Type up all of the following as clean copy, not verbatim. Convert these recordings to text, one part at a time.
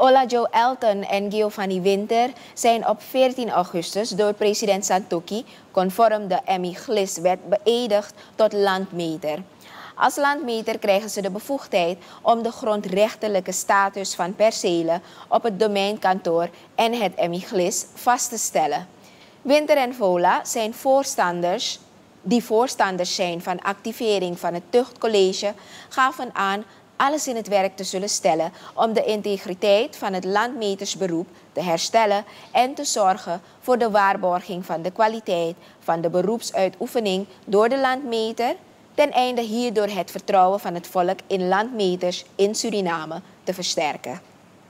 Ola Joe Elton en Giovanni Winter zijn op 14 augustus door president Santokhi conform de Emmy-Glis-wet beëdigd tot landmeter. Als landmeter krijgen ze de bevoegdheid om de grondrechtelijke status van percelen op het domeinkantoor en het Emmy-Glis vast te stellen. Winter en Vola zijn voorstanders zijn van activering van het Tuchtcollege, gaven aan alles in het werk te zullen stellen om de integriteit van het landmetersberoep te herstellen en te zorgen voor de waarborging van de kwaliteit van de beroepsuitoefening door de landmeter, ten einde hierdoor het vertrouwen van het volk in landmeters in Suriname te versterken.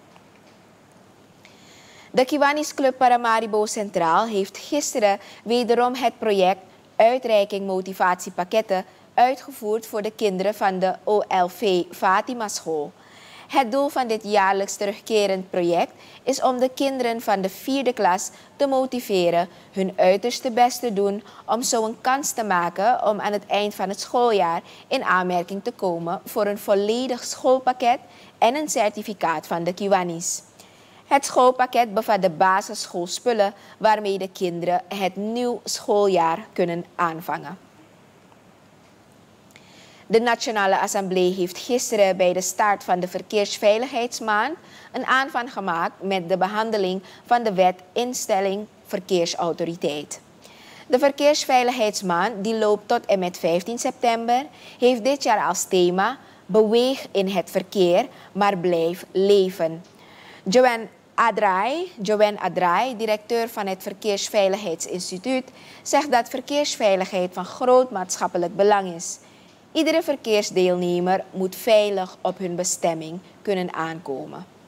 De Kiwanis Club Paramaribo Centraal heeft gisteren wederom het project Uitreiking Motivatiepakketten uitgevoerd voor de kinderen van de OLV Fatima School. Het doel van dit jaarlijks terugkerend project is om de kinderen van de 4e klas te motiveren hun uiterste best te doen om zo een kans te maken om aan het eind van het schooljaar in aanmerking te komen voor een volledig schoolpakket en een certificaat van de Kiwanis. Het schoolpakket bevat de basisschoolspullen waarmee de kinderen het nieuw schooljaar kunnen aanvangen. De Nationale Assemblée heeft gisteren bij de start van de Verkeersveiligheidsmaand een aanvang gemaakt met de behandeling van de wet Instelling Verkeersautoriteit. De Verkeersveiligheidsmaand, die loopt tot en met 15 september, heeft dit jaar als thema Beweeg in het verkeer, maar blijf leven. Joanne Adrai, directeur van het Verkeersveiligheidsinstituut, zegt dat verkeersveiligheid van groot maatschappelijk belang is. Iedere verkeersdeelnemer moet veilig op hun bestemming kunnen aankomen.